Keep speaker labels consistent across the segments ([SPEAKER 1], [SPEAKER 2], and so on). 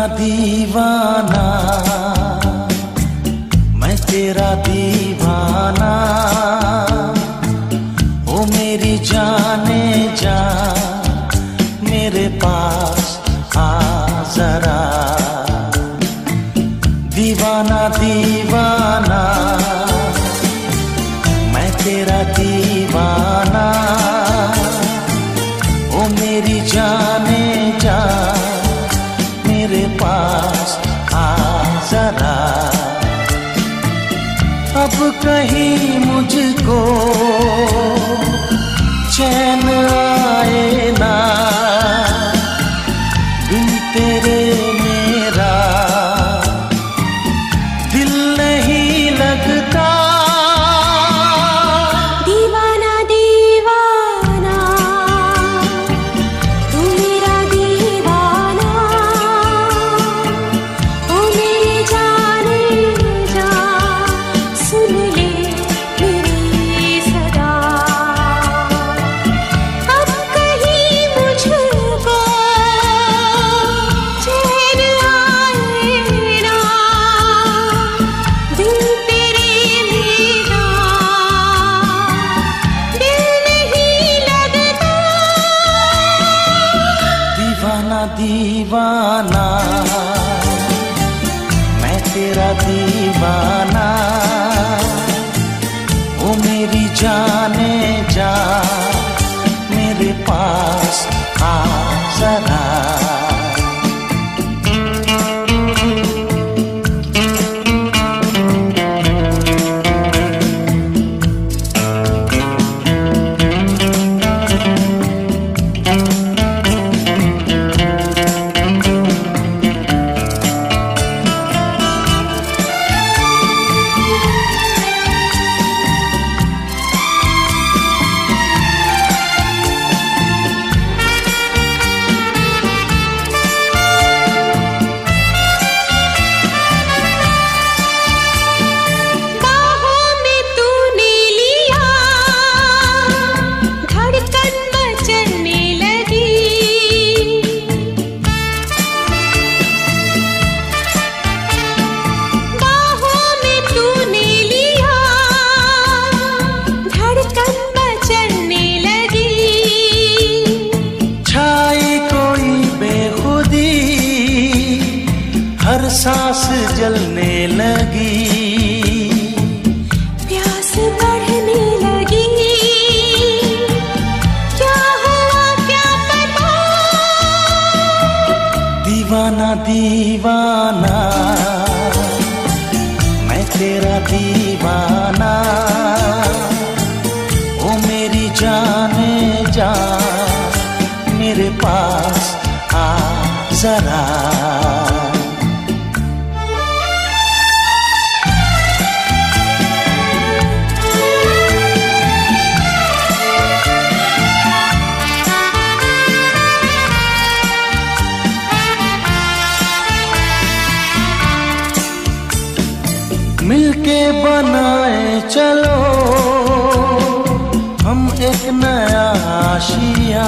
[SPEAKER 1] दीवाना, मैं तेरा दीवाना। ओ मेरी जाने जा, मेरे पास आ जरा। दीवाना दीवाना, मैं तेरा दीवाना। ओ मेरी जाने जा, मेरे पास आ जरा। अब कहीं मुझको चैन आए ना, बिन तेरे मेरा दिल नहीं लगता।
[SPEAKER 2] दीवाना दीवाना, तू मेरा दीवाना। ओ मेरे जाने जा, सुन ले मेरी सदा। अब कहीं मुझको चैन आए ना, दिल तेरे मेरा दिल नहीं लगता।
[SPEAKER 1] दीवाना दीवाना, मैं तेरा दीवाना। ओ मेरी जाने जा, मेरे पास आ जरा।
[SPEAKER 2] बाहों में तूने लिया, धड़कन मचलने लगी। बाहों में तूने लिया, धड़कन मचलने लगी।
[SPEAKER 1] छाई कोई बेखुदी, हर सांस जलने लगी।
[SPEAKER 2] प्यास बढ़ने लगी, क्या हुआ क्या पता।
[SPEAKER 1] दीवाना दीवाना, मैं तेरा दीवाना। ओ मेरी जाने जा, मेरे पास आ जरा। मिलके बनाए चलो हम एक नया आशिया।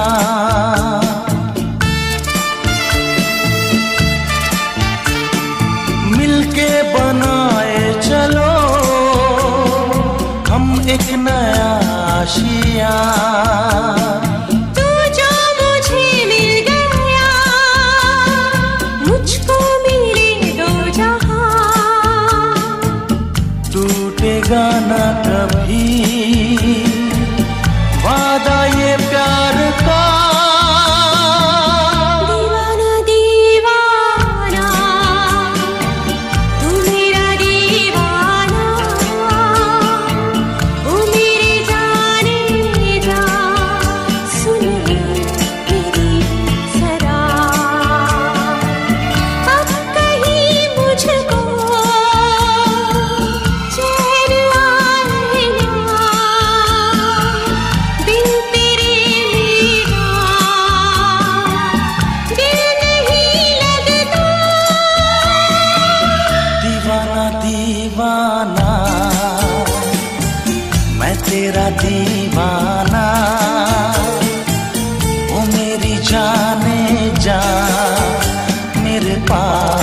[SPEAKER 1] मिलके बनाए चलो हम एक नया आशिया।
[SPEAKER 2] तू जो मुझे मिल गया, मुझको मिले दो जहां।
[SPEAKER 1] टूटेगा ना कभी वादा ये प्यार का।
[SPEAKER 2] दीवाना दीवाना, तू मेरा दीवाना। ओ मेरे जाने जा, सुन ले मेरी सदा। अब कहीं मुझको चैन आए ना, बिन तेरे मेरा दिल नहीं लगता।
[SPEAKER 1] दीवाना दीवाना, मैं तेरा दीवाना। ओ मेरी जाने जा, मेरे पास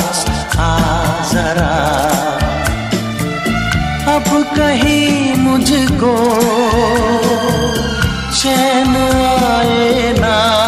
[SPEAKER 1] अब कहीं मुझको चैन आए ना।